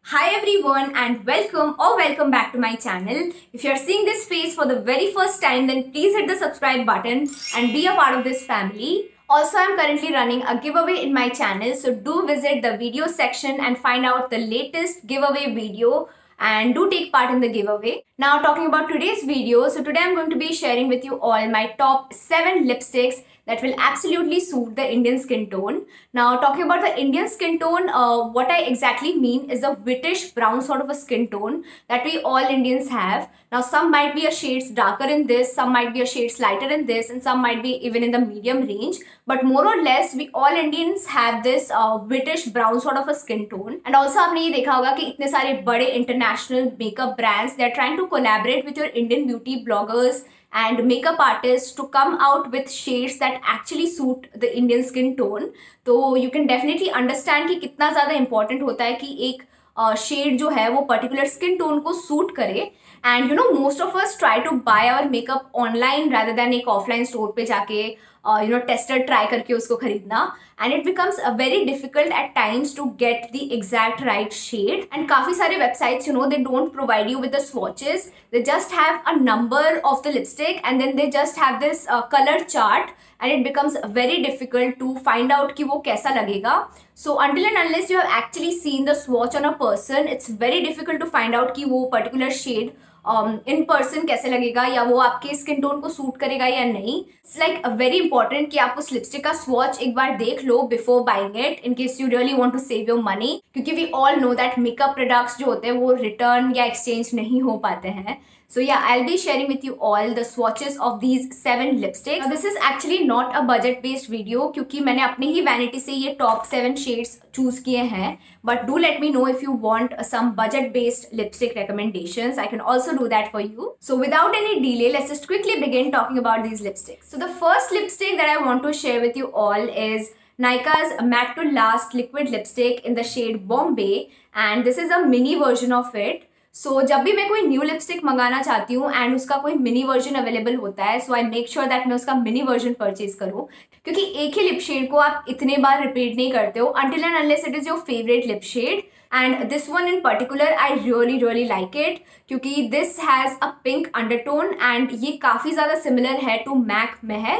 Hi everyone and welcome back to my channel. If you are seeing this face for the very first time, then please hit the subscribe button and be a part of this family. Also, I'm currently running a giveaway in my channel, so do visit the video section and find out the latest giveaway video and do take part in the giveaway. Now talking about today's video, so today I'm going to be sharing with you all my top 7 lipsticks that will absolutely suit the Indian skin tone. Now talking about the Indian skin tone, what I exactly mean is the whitish brown sort of a skin tone that we all Indians have. Now some might be a shades darker in this, some might be a shades lighter in this, and some might be even in the medium range. But more or less we all Indians have this whitish brown sort of a skin tone. And also आपने ये देखा होगा कि इतने सारे बड़े international makeup brands, they are trying to collaborate with your Indian beauty bloggers and makeup artists to come out with shades that actually suit the Indian skin tone. तो you can definitely understand कि कितना ज़्यादा important होता है कि एक shade जो है वो पर्टिकुलर स्किन टोन को सूट करे. And you know most of us try to buy our makeup online rather than एक ऑफलाइन स्टोर पे जाके टेस्टर ट्राई करके उसको खरीदना. And it becomes very difficult at times to get the exact right shade. And काफी सारे websites they don't provide you with the swatches, they just have a number of the lipstick and then they just have this colour chart and it becomes very difficult to find out कि वो कैसा लगेगा. So until and unless you have actually seen the swatch on a person, it's very difficult to find out कि वो particular shade in person कैसे लगेगा या वो आपके स्किन टोन को सूट करेगा या नहीं. It's like very important कि आप उस लिपस्टिक का स्वॉच एक बार देख लो before buying it in case you really want to save your money, क्योंकि we all know that makeup products जो होते हैं वो return या exchange नहीं हो पाते हैं. So yeah, I'll be sharing with you all the swatches of these 7 lipsticks. Now this is actually not a budget based video क्योंकि मैंने अपने ही vanity से ये top 7 shades choose किए हैं. But do let me know if you want some budget based lipstick recommendations. I can also do that for you. So without any delay, let's just quickly begin talking about these lipsticks. So the first lipstick that I want to share with you all is Nykaa's Matte to Last liquid lipstick in the shade Bombay, and this is a mini version of it. सो जब भी मैं कोई new lipstick मंगाना चाहती हूँ and उसका कोई mini version available होता है, so I make sure that मैं उसका मिनी वर्जन परचेज करूँ, क्योंकि एक ही लिप शेड को आप इतने बार रिपीट नहीं करते हो until and unless it is your favourite lip shade. And this one in particular I really like it क्योंकि this has a pink undertone and ये काफ़ी ज़्यादा सिमिलर है to MAC Mehr.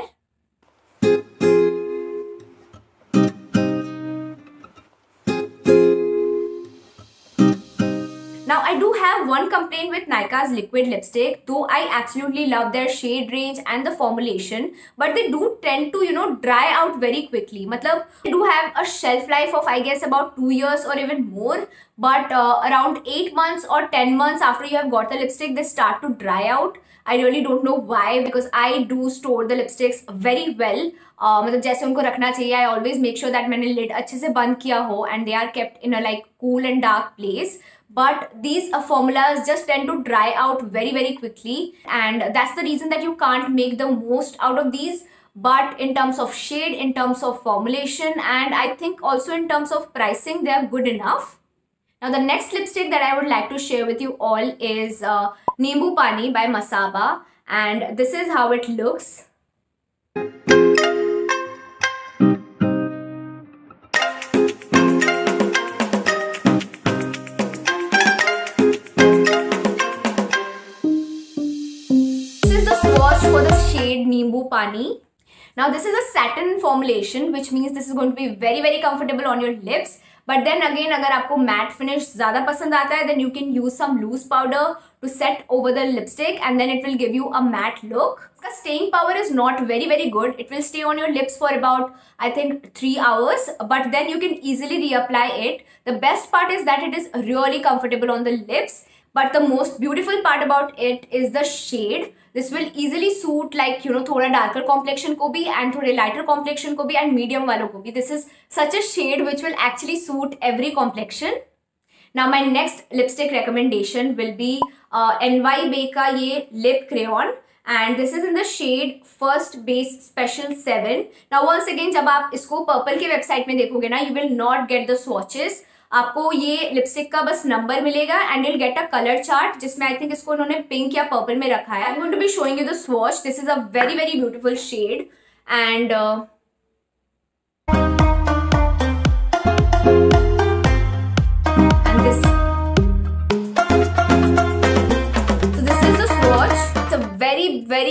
Now I do have one complaint with Nykaa's liquid lipstick, though I absolutely love their shade range and the formulation, but they do tend to dry out very quickly. मतलब they do have a shelf life of I guess about 2 years or even more, but around 8 months or 10 months after you have got the lipstick, they start to dry out. I really don't know why, because I do store the lipsticks very well. मतलब जैसे उनको रखना चाहिए. I always make sure that मैंने lid अच्छे से बंद किया हो and they are kept in a like cool and dark place. But these formulas just tend to dry out very quickly, and that's the reason that you can't make the most out of these. But in terms of shade, in terms of formulation, and I think also in terms of pricing, they are good enough. Now the next lipstick that I would like to share with you all is Nimbu Pani by Masaba, and this is how it looks. For the shade Nimbu Pani. Now this is a satin formulation, which means this is going to be very comfortable on your lips. But then again, अगर आपको matte finish ज़्यादा पसंद आता है, then you can use some loose powder to set over the lipstick, and then it will give you a matte look. इसका staying power is not very good. It will stay on your lips for about I think 3 hours, but then you can easily reapply it. The best part is that it is really comfortable on the lips. But the most beautiful part about it is the shade. This will easily suit like थोड़ा darker complexion को भी and थोड़े lighter complexion को भी and medium वालों को भी. This is such a shade which will actually suit every complexion. Now my next lipstick recommendation will be NYB का ये lip crayon, and this is in the shade First Base Special 7. Now once again जब आप इसको Purple के website में देखोगे ना, you will not get the swatches. आपको ये लिपस्टिक का बस नंबर मिलेगा and you'll get a color chart जिसमें आई थिंक इसको उन्होंने पिंक या पर्पल में रखा है. I'm going to be showing you the swatch. This is a very beautiful shade, and this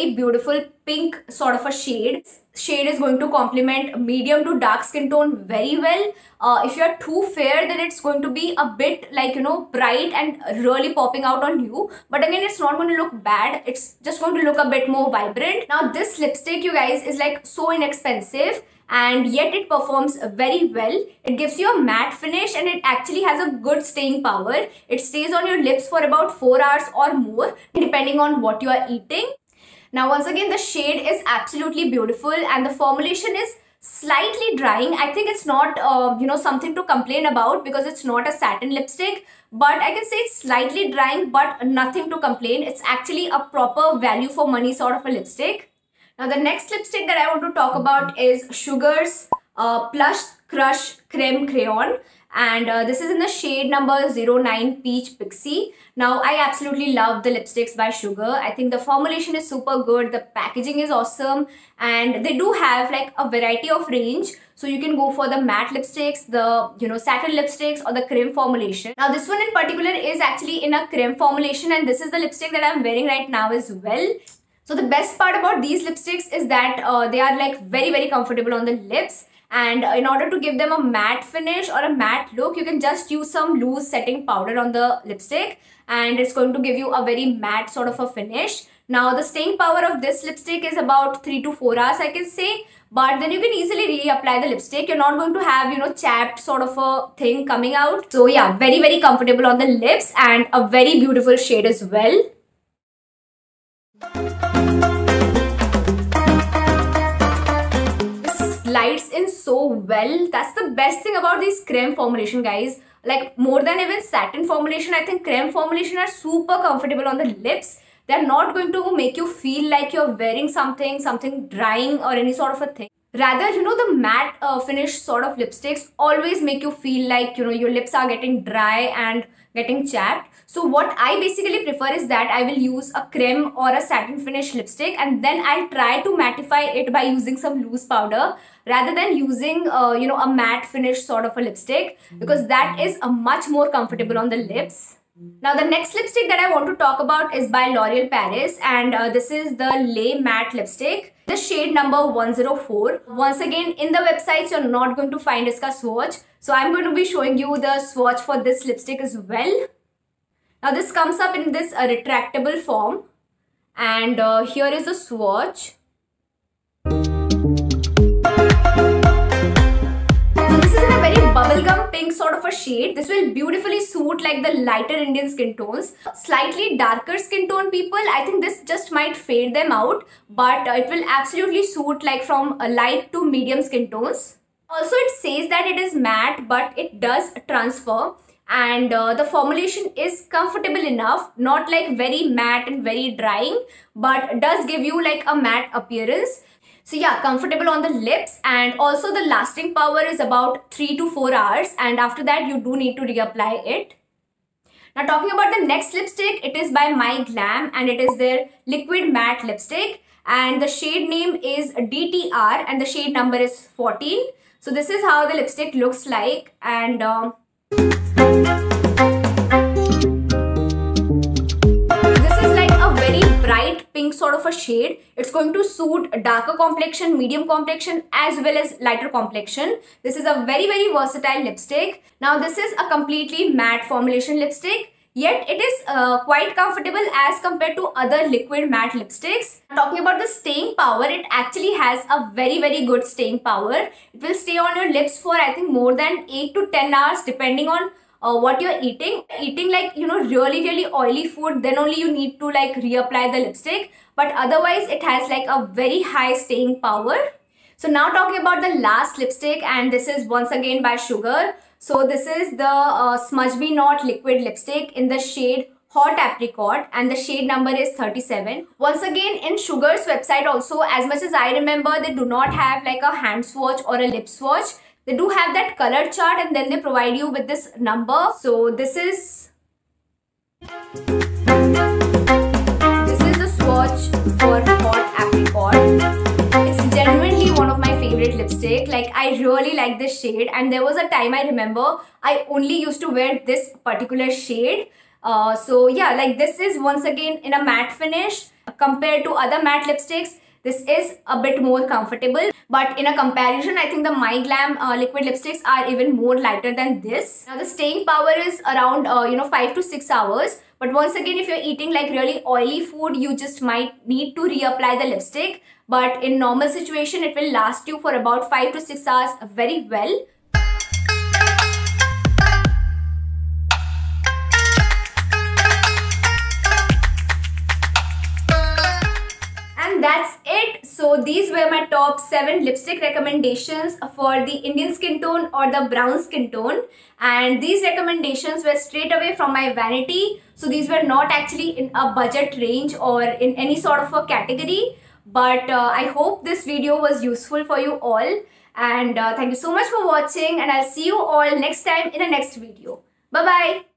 very beautiful pink sort of a shade. Shade is going to complement medium to dark skin tone very well. If you're too fair, then it's going to be a bit like, you know, bright and really popping out on you. But again, it's not going to look bad. It's just going to look a bit more vibrant. Now this lipstick, you guys, is like so inexpensive, and yet it performs very well. It gives you a matte finish and it actually has a good staying power. It stays on your lips for about 4 hours or more, depending on what you are eating. Now once again, the shade is absolutely beautiful and the formulation is slightly drying. I think it's not you know, something to complain about because it's not a satin lipstick, but I can say it's slightly drying, but nothing to complain. It's actually a proper value for money sort of a lipstick. Now the next lipstick that I want to talk about is Sugar's Plush Crush Creme Crayon, and this is in the shade number 09 Peach Pixie. Now I absolutely love the lipsticks by Sugar. I think the formulation is super good, the packaging is awesome, and they do have like a variety of range. So you can go for the matte lipsticks, the, you know, satin lipsticks, or the creme formulation. Now this one in particular is actually in a creme formulation, and this is the lipstick that I'm wearing right now as well. So the best part about these lipsticks is that they are like very comfortable on the lips, and in order to give them a matte finish or a matte look, you can just use some loose setting powder on the lipstick and it's going to give you a very matte sort of a finish. Now the staying power of this lipstick is about 3 to 4 hours, I can say, but then you can easily reapply the lipstick. You're not going to have, you know, chapped sort of a thing coming out. So yeah, very comfortable on the lips and a very beautiful shade as well. Glides in so well. That's the best thing about these creme formulation, guys. Like more than even satin formulation, I think creme formulation are super comfortable on the lips. They're not going to make you feel like you're wearing something drying or any sort of a thing. Rather, you know, the matte finish sort of lipsticks always make you feel like, you know, your lips are getting dry and getting chapped. So what I basically prefer is that I will use a creme or a satin finish lipstick and then I'll try to mattify it by using some loose powder rather than using you know, a matte finish sort of a lipstick, because that is a much more comfortable on the lips. Now the next lipstick that I want to talk about is by L'Oreal Paris, and this is the Le Matte lipstick, the shade number 104. Once again, in the websites you're not going to find iska swatch, so I'm going to be showing you the swatch for this lipstick as well. Now this comes up in this retractable form, and here is the swatch. Bubblegum pink sort of a shade. This will beautifully suit like the lighter Indian skin tones. Slightly darker skin tone people, I think this just might fade them out, but it will absolutely suit like from light to medium skin tones. Also it says that it is matte, but it does transfer, and the formulation is comfortable enough, not like very matte and very drying, but does give you like a matte appearance. So yeah, comfortable on the lips, and also the lasting power is about 3 to 4 hours, and after that you do need to reapply it. Now talking about the next lipstick, it is by My Glam and it is their liquid matte lipstick, and the shade name is DTR and the shade number is 14. So this is how the lipstick looks like, and bright pink sort of a shade. It's going to suit darker complexion, medium complexion, as well as lighter complexion. This is a very versatile lipstick. Now this is a completely matte formulation lipstick, yet it is quite comfortable as compared to other liquid matte lipsticks. Talking about the staying power, it actually has a very good staying power. It will stay on your lips for I think more than 8 to 10 hours depending on what you're eating. Like, you know, really oily food, then only you need to like reapply the lipstick, but otherwise it has like a very high staying power. So now talking about the last lipstick, and this is once again by Sugar. So this is the Smudge Me Not liquid lipstick in the shade Hot Apricot, and the shade number is 37. Once again, in Sugar's website also, as much as I remember, they do not have like a hand swatch or a lip swatch. They do have that color chart, and then they provide you with this number. So this is the swatch for Hot Apricot. It's genuinely one of my favorite lipstick. Like, I really like this shade, and there was a time I remember I only used to wear this particular shade. So yeah, like this is once again in a matte finish. Compared to other matte lipsticks, this is a bit more comfortable, but in a comparison, I think the My Glam liquid lipsticks are even more lighter than this. Now the staying power is around 5 to 6 hours. But once again, if you're eating like really oily food, you just might need to reapply the lipstick. But in normal situation, it will last you for about 5 to 6 hours very well. And that's it. So these were my top 7 lipstick recommendations for the Indian skin tone or the brown skin tone. And these recommendations were straight away from my vanity. So these were not actually in a budget range or in any sort of a category. But I hope this video was useful for you all. And thank you so much for watching. And I'll see you all next time in a next video. Bye-bye.